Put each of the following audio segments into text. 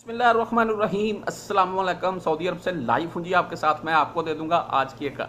बिस्मिल्लाहिर्रहमानिर्रहीम अस्सलाम वालेकुम। सऊदी अरब से लाइव हूँ जी आपके साथ। मैं आपको दे दूंगा आज की एक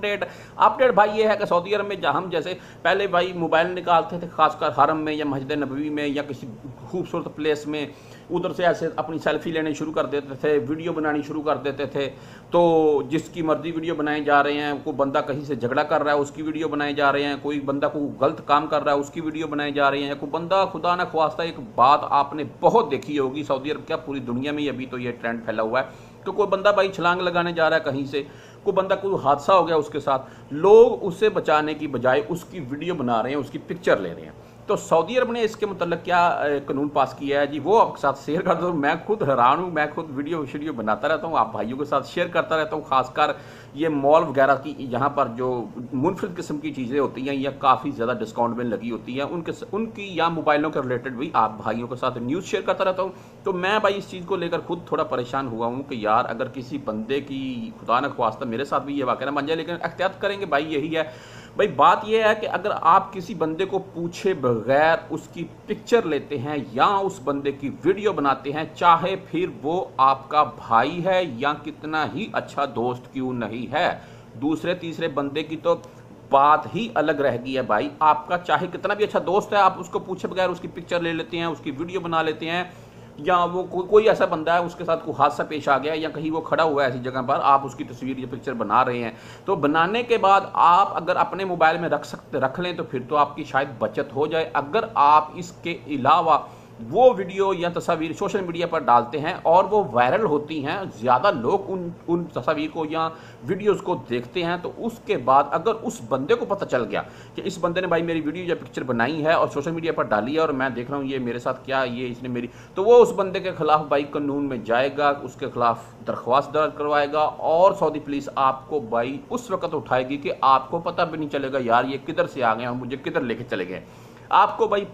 अपडेट भाई ये है कि सऊदी अरब में हम जैसे पहले भाई मोबाइल निकालते थे, खासकर हरम में या मस्जिद नबवी में या किसी खूबसूरत प्लेस में, उधर से ऐसे अपनी सेल्फी लेने शुरू कर देते थे, वीडियो बनानी शुरू कर देते थे। तो जिसकी मर्जी वीडियो बनाए जा रहे हैं, कोई बंदा कहीं से झगड़ा कर रहा है उसकी वीडियो बनाए जा रहे हैं, कोई बंदा को गलत काम कर रहा है उसकी वीडियो बनाई जा रही है, कोई बंदा खुदा ना ख्वास्ता, एक बात आपने बहुत देखी होगी सऊदी अरब क्या पूरी दुनिया में अभी तो ये ट्रेंड फैला हुआ है, तो कोई बंदा भाई छलांग लगाने जा रहा है कहीं से, कोई बंदा कोई हादसा हो गया उसके साथ, लोग उससे बचाने की बजाय उसकी वीडियो बना रहे हैं, उसकी पिक्चर ले रहे हैं। तो सऊदी अरब ने इसके मतलब क्या कानून पास किया है जी, वो आपके साथ शेयर कर दो। मैं खुद हैरान हूँ, मैं खुद वीडियो बनाता रहता हूँ, आप भाइयों के साथ शेयर करता रहता हूँ। खासकर ये मॉल वगैरह की यहाँ पर जो मुनफरिद किस्म की चीज़ें होती हैं या काफ़ी ज़्यादा डिस्काउंट में लगी होती हैं उनकी या मोबाइलों के रिलेटेड भी आप भाइयों के साथ न्यूज़ शेयर करता रहता हूँ। तो मैं भाई इस चीज़ को लेकर खुद थोड़ा परेशान हुआ हूँ कि यार अगर किसी बंदे की खुदा न ख्वास्ता मेरे साथ भी ये वाक़या ना बन जाए, लेकिन एहतियात करेंगे भाई। यही है भाई, बात यह है कि अगर आप किसी बंदे को पूछे बगैर उसकी पिक्चर लेते हैं या उस बंदे की वीडियो बनाते हैं, चाहे फिर वो आपका भाई है या कितना ही अच्छा दोस्त क्यों नहीं है, दूसरे तीसरे बंदे की तो बात ही अलग रह गई है भाई। आपका चाहे कितना भी अच्छा दोस्त है, आप उसको पूछे बगैर उसकी पिक्चर ले लेते हैं, उसकी वीडियो बना लेते हैं, या वो कोई ऐसा बंदा है उसके साथ कोई हादसा पेश आ गया या कहीं वो खड़ा हुआ है ऐसी जगह पर, आप उसकी तस्वीर या पिक्चर बना रहे हैं, तो बनाने के बाद आप अगर अपने मोबाइल में रख लें तो फिर तो आपकी शायद बचत हो जाए। अगर आप इसके अलावा वो वीडियो या तस्वीर सोशल मीडिया पर डालते हैं और वो वायरल होती हैं, ज़्यादा लोग उन तस्वीर को या वीडियोस को देखते हैं, तो उसके बाद अगर उस बंदे को पता चल गया कि इस बंदे ने भाई मेरी वीडियो या पिक्चर बनाई है और सोशल मीडिया पर डाली है और मैं देख रहा हूँ ये मेरे साथ क्या ये इसने मेरी, तो वो उस बंदे के खिलाफ भाई कानून में जाएगा, उसके खिलाफ दरख्वास्त दर्ज करवाएगा और सऊदी पुलिस आपको भाई उस वक्त उठाएगी कि आपको पता भी नहीं चलेगा यार ये किधर से आ गए और मुझे किधर लेके चले गए। आपको भाई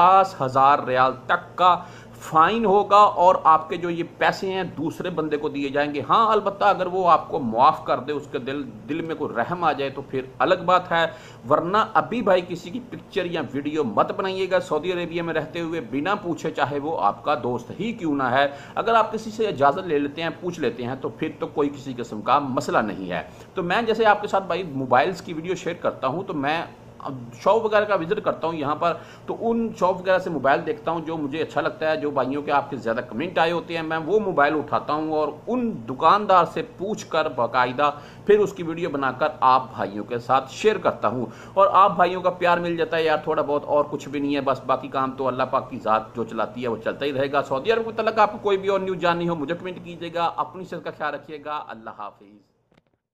50,000 रियाल तक का फाइन होगा और आपके जो ये पैसे हैं दूसरे बंदे को दिए जाएंगे। हाँ, अलबत्ता अगर वो आपको माफ़ कर दे, उसके दिल में कोई रहम आ जाए तो फिर अलग बात है, वरना अभी भाई किसी की पिक्चर या वीडियो मत बनाइएगा सऊदी अरेबिया में रहते हुए बिना पूछे, चाहे वो आपका दोस्त ही क्यों ना है। अगर आप किसी से इजाज़त ले लेते हैं, पूछ लेते हैं, तो फिर तो कोई किसी किस्म का मसला नहीं है। तो मैं जैसे आपके साथ भाई मोबाइल्स की वीडियो शेयर करता हूँ, तो मैं शॉप वगैरह का विजिट करता हूँ यहाँ पर, तो उन शॉप वगैरह से मोबाइल देखता हूँ जो मुझे अच्छा लगता है, जो भाइयों के आपके ज़्यादा कमेंट आए होते हैं, मैं वो मोबाइल उठाता हूँ और उन दुकानदार से पूछ कर बाकायदा फिर उसकी वीडियो बनाकर आप भाइयों के साथ शेयर करता हूँ और आप भाइयों का प्यार मिल जाता है यार थोड़ा बहुत, और कुछ भी नहीं है, बस बाकी काम तो अल्लाह पाक की ज़ात जो चलाती है वो चलता ही रहेगा। सऊदी अरब के तल्लुक आपको कोई भी और न्यूज़ जाननी हो मुझे कमेंट कीजिएगा। अपनी सेहत का ख्याल रखिएगा। अल्लाह हाफिज़।